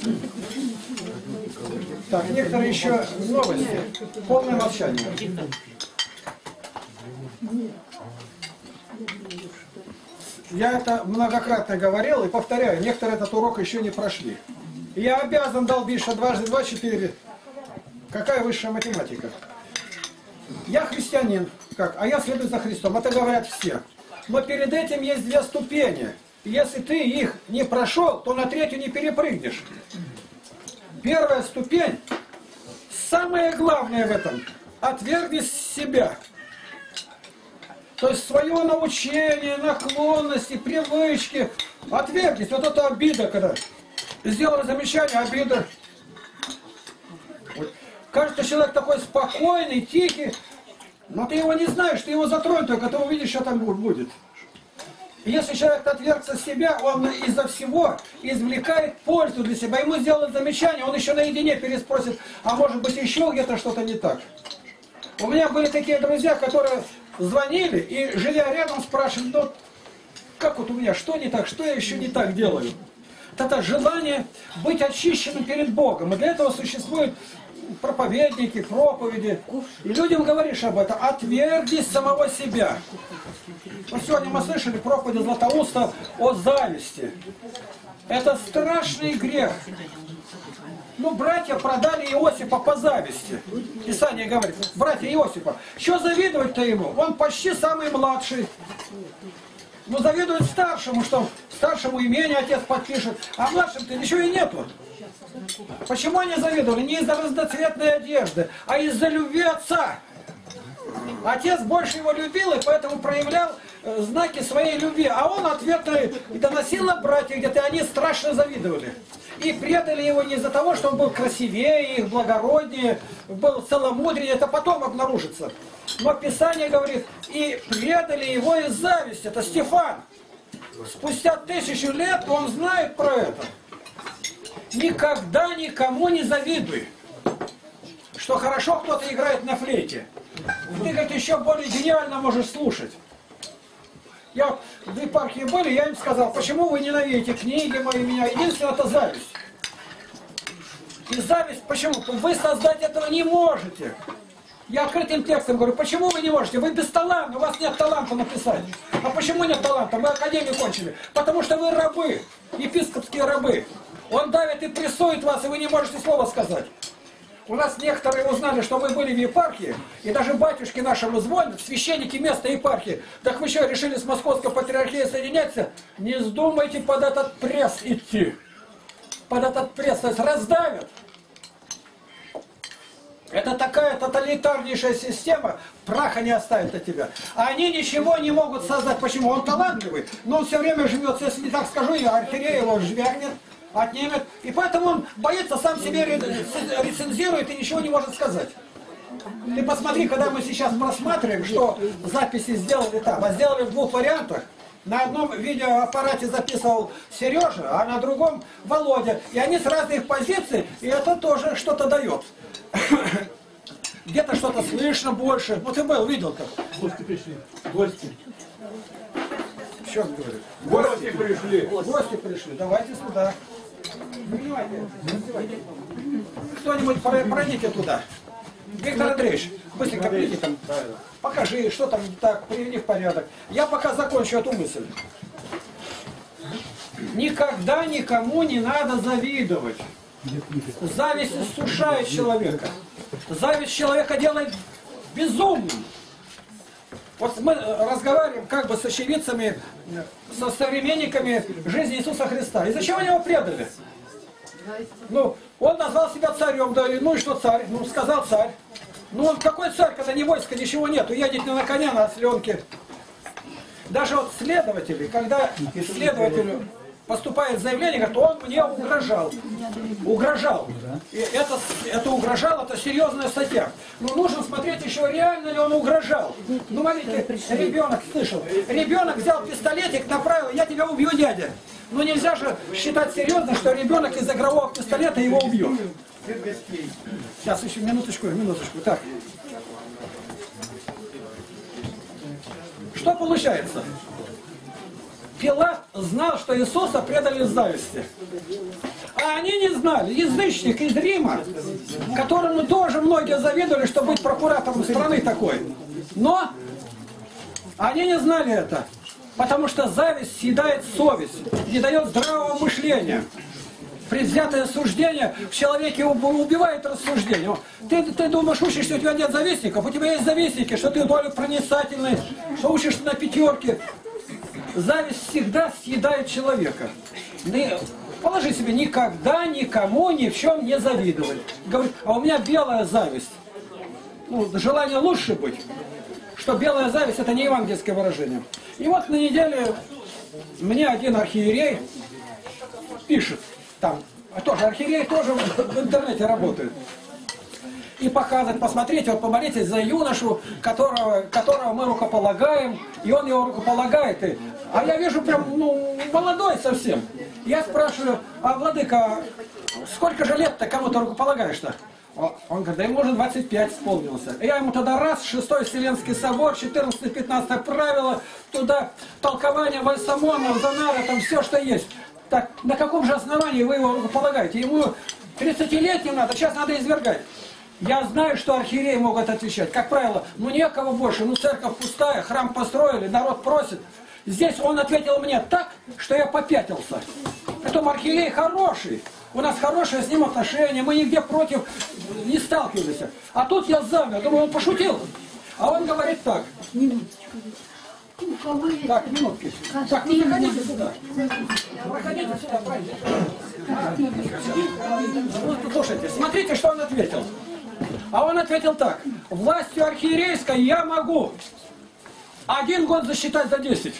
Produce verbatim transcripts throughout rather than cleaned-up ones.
Так, некоторые еще новости. Полное молчание. Я это многократно говорил и повторяю, некоторые этот урок еще не прошли. Я обязан долбить, что дважды два четыре. Какая высшая математика? Я христианин, как? А я следую за Христом. Это говорят все. Но перед этим есть две ступени. Если ты их не прошел, то на третью не перепрыгнешь. Первая ступень, самое главное в этом, отвергни себя. То есть свое научение, наклонности, привычки. Отвергнись. Вот это обида, когда сделали замечание, обида. Вот. Кажется, человек такой спокойный, тихий, но ты его не знаешь, ты его затронь, только ты увидишь, что там будет. И если человек отвергся себя, он из-за всего извлекает пользу для себя. Ему сделают замечание, он еще наедине переспросит, а может быть еще где-то что-то не так. У меня были такие друзья, которые звонили и, живя рядом, спрашивали, ну, как вот у меня, что не так, что я еще не так делаю? Это желание быть очищенным перед Богом. И для этого существуют проповедники, проповеди. И людям говоришь об этом, отвергни самого себя. Вот сегодня мы слышали проповедь Златоуста о зависти. Это страшный грех. Ну, братья продали Иосифа по зависти. Писание говорит, братья Иосифа, что завидовать-то ему? Он почти самый младший. Ну, завидует старшему, что старшему имение отец подпишет, а младшим-то ничего и нету. Почему они завидовали? Не из-за разноцветной одежды, а из-за любви отца. Отец больше его любил, и поэтому проявлял э, знаки своей любви. А он ответно доносил на братьев где-то, и они страшно завидовали. И предали его не из-за того, что он был красивее их, благороднее, был целомудрее, это потом обнаружится. Но Писание говорит, и предали его из зависти. Это Стефан. Спустя тысячу лет он знает про это. Никогда никому не завидуй, что хорошо кто-то играет на флейте. Ты, говорит, еще более гениально можешь слушать. Я в епархии были, я им сказал, почему вы ненавидите книги мои, меня? Единственное, это зависть. И зависть, почему? Вы создать этого не можете. Я открытым текстом говорю, почему вы не можете? Вы бесталантны, у вас нет таланта написать. А почему нет таланта? Мы академию кончили. Потому что вы рабы, епископские рабы. Он давит и прессует вас, и вы не можете слова сказать. У нас некоторые узнали, что вы были в епархии, и даже батюшки нашему звонят, священники места епархии. Так вы что, решили с Московской патриархией соединяться? Не вздумайте под этот пресс идти. Под этот пресс, то есть раздавят. Это такая тоталитарнейшая система, праха не оставит от тебя. А они ничего не могут создать. Почему? Он талантливый, но он все время живет, если не так скажу, и архиерей его жвякнет, отнимет. И поэтому он боится, сам себе рецензирует и ничего не может сказать. Ты посмотри, когда мы сейчас просматриваем, что записи сделали там, а сделали в двух вариантах. На одном видеоаппарате записывал Сережа, а на другом Володя. И они с разных позиций, и это тоже что-то дает. Где-то что-то слышно больше. Ну ты был, видел как. Гости пришли. Гости. Что он говорит? Гости пришли. Гости пришли. Давайте сюда. Кто-нибудь пройдите туда. Виктор Андреевич, быстренько приди там. Покажи, что там так, приведи в порядок. Я пока закончу эту мысль. Никогда никому не надо завидовать. Зависть иссушает человека. Зависть человека делает безумным. Вот мы разговариваем как бы с очевидцами, со современниками жизни Иисуса Христа. И зачем они его предали? Ну, он назвал себя царем, да, ну и что царь? Ну, сказал царь. Ну, он какой царь, когда ни войска, ничего нету, едет не на коня, на осленке. Даже вот следователи, когда исследователю поступает заявление, говорит, он мне угрожал. Угрожал. И это, это угрожал, это серьезная статья. Но нужно смотреть еще, реально ли он угрожал. Ну, смотрите, ребенок, слышал, ребенок взял пистолетик, направил, я тебя убью, дядя. Ну, нельзя же считать серьезно, что ребенок из игрового пистолета его убьет. Сейчас еще минуточку, минуточку. Так. Что получается? Пилат знал, что Иисуса предали из зависти. А они не знали. Язычник из Рима, которому тоже многие завидовали, что быть прокуратором страны такой. Но они не знали это. Потому что зависть съедает совесть, не дает здравого мышления. Предвзятое суждение в человеке убивает рассуждение. Ты, ты думаешь, учишься, у тебя нет завистников, у тебя есть завистники, что ты долю проницательный, что учишься на пятерке. Зависть всегда съедает человека. Положи себе, никогда никому ни в чем не завидовать. Говорит, а у меня белая зависть. Ну, желание лучше быть. Что белая зависть — это не евангельское выражение. И вот на неделе мне один архиерей пишет, там, тоже архиерей тоже в интернете работает. И показывает, посмотрите, вот помолитесь за юношу, которого, которого мы рукополагаем, и он его рукополагает. И, а я вижу прям, ну, молодой совсем. Я спрашиваю, а, владыка, сколько же лет-то кому-то рукополагаешь-то? Он говорит, да ему уже двадцать пять исполнился. Я ему тогда раз, шестой Вселенский собор, четырнадцатое-пятнадцатое правило, туда толкование Вальсамона, Занара, там все, что есть. Так, на каком же основании вы его рукополагаете? Ему тридцатилетним надо, сейчас надо извергать. Я знаю, что архиереи могут отвечать. Как правило, ну некого больше, ну церковь пустая, храм построили, народ просит. Здесь он ответил мне так, что я попятился. Притом архиерей хороший. У нас хорошие с ним отношения, мы нигде против не сталкивались. А тут я замер, думаю, он пошутил. А он говорит так. Так, минутки. Так, ну заходите сюда. Проходите сюда, пройдите. Ну, слушайте, смотрите, что он ответил. А он ответил так. Властью архиерейской я могу один год засчитать за десять.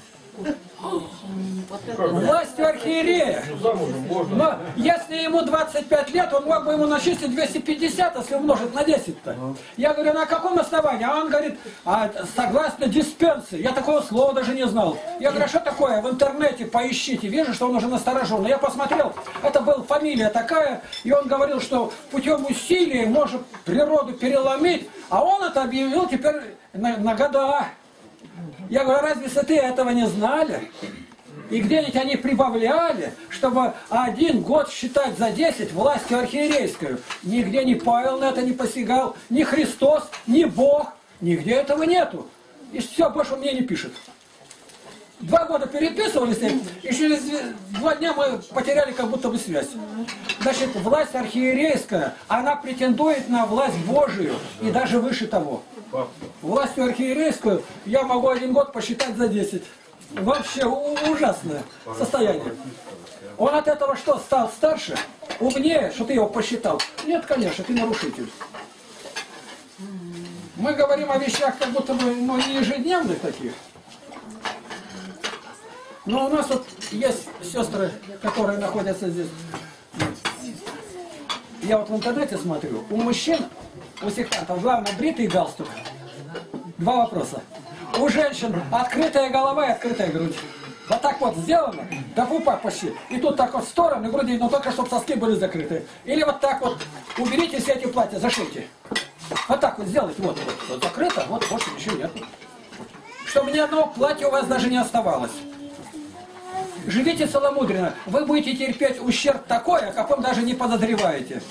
Властью архиерея. Но если ему двадцать пять лет, он мог бы ему начислить двести пятьдесят, если умножить на десять-то. Я говорю, на каком основании? А он говорит, а, согласно диспенсии. Я такого слова даже не знал. Я говорю, а что такое? В интернете поищите. Вижу, что он уже насторожен. Я посмотрел, это была фамилия такая, и он говорил, что путем усилий может природу переломить, а он это объявил теперь на, на года. Я говорю, разве святые этого не знали? И где-нибудь они прибавляли, чтобы один год считать за десять властью архиерейскую. Нигде ни Павел на это не посягал, ни Христос, ни Бог. Нигде этого нету. И все, больше он мне не пишет. Два года переписывались с ним, и через два дня мы потеряли как будто бы связь. Значит, власть архиерейская, она претендует на власть Божию и даже выше того. Властью архиерейскую я могу один год посчитать за десять. Вообще ужасное состояние. Он от этого что, стал старше? Умнее, что ты его посчитал? Нет, конечно, ты нарушитель. Мы говорим о вещах как будто бы, ну, не ежедневных таких. Но у нас вот есть сестры, которые находятся здесь. Я вот в интернете смотрю, у мужчин, у сектантов, главное, бритый галстук. Два вопроса. У женщин открытая голова и открытая грудь. Вот так вот сделано, до пупа почти. И тут так вот в сторону груди, но только чтобы соски были закрыты. Или вот так вот, уберите все эти платья, зашейте. Вот так вот сделайте, вот, вот, вот закрыто, вот больше ничего нет. Чтобы ни одного платья у вас даже не оставалось. Живите целомудренно, вы будете терпеть ущерб такой, о каком даже не подозреваете.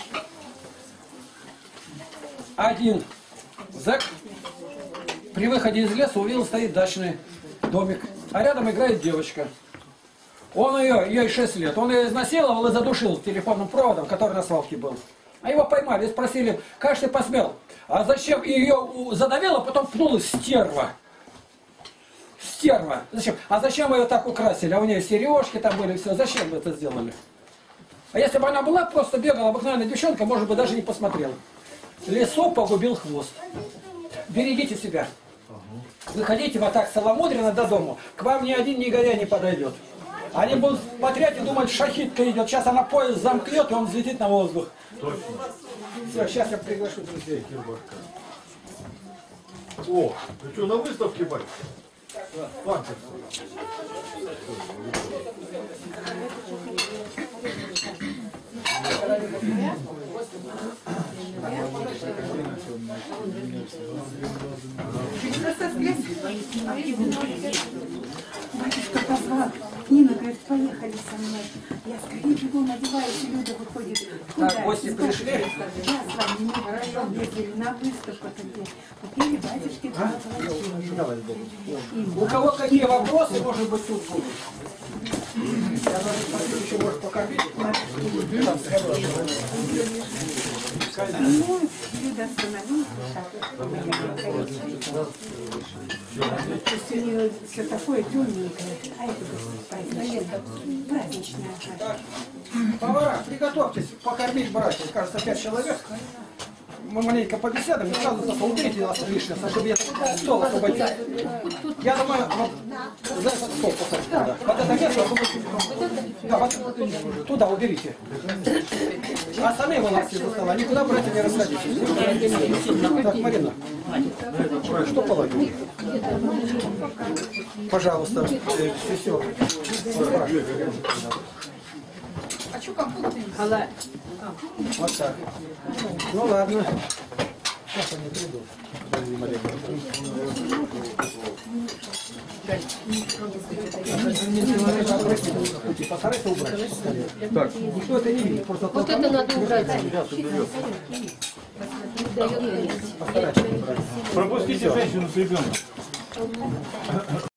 Один зэк при выходе из леса увидел, стоит дачный домик, а рядом играет девочка. Он ее, ей шесть лет, он ее изнасиловал и задушил телефонным проводом, который на свалке был. А его поймали и спросили, как же ты посмел? А зачем? И ее задавил, а потом пнула стерва. Стерва. Зачем? А зачем вы ее так украсили? А у нее сережки там были, все. Зачем вы это сделали? А если бы она была, просто бегала, обыкновенная девчонка, может быть, даже не посмотрела. Лесу погубил хвост. Берегите себя. Выходите вот так целомудренно до дому. К вам ни один негодяй не подойдет. Они будут смотреть и думать, шахидка идет. Сейчас она поезд замкнет, и он взлетит на воздух. Точно. Все, сейчас я приглашу друзей. О, ты что, на выставке, батя? Ладно. Батюшка позвал. Нина говорит, поехали со мной. Я скорее бегом одеваюсь, и Люда выходит. Куда? Так, гости пришли? Я с вами мы втроем ездили на выставку, где купили батюшки два У кого какие вопросы, может быть, тут будут? Я даже спросил, еще может покормить. Ну, Люда остановилась. То есть у нее все такое темненькое. А это праздничное. Праздничное. Повара, приготовьтесь покормить братьев. Кажется, пять человек. Мы маленько побеседуем, и сразу только уберите нас лишнее, чтобы я стол освободил. Я думаю, вот за этот стол посадить надо. Вот это место, да, вот туда уберите. А сами вылазьте за стола, никуда братья не расходитесь. Так, Марина, что положить? Пожалуйста, все, все. А что компот? Вот так. Ну ладно. Сейчас они придут. Постарайся убрать. Так, никто это не видит. Просто Вот это надо убрать. постарайся убрать. Пропустите женщину с ребенком.